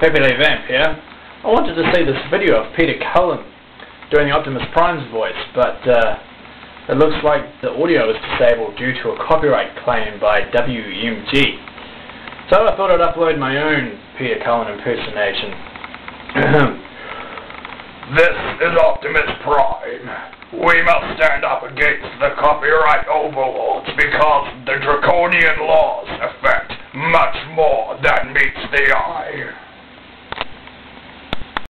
Pepe here. I wanted to see this video of Peter Cullen doing the Optimus Prime's voice, but it looks like the audio is disabled due to a copyright claim by WMG. So I thought I'd upload my own Peter Cullen impersonation. This is Optimus Prime. We must stand up against the copyright overlords because the draconian laws affect much more than meets the eye.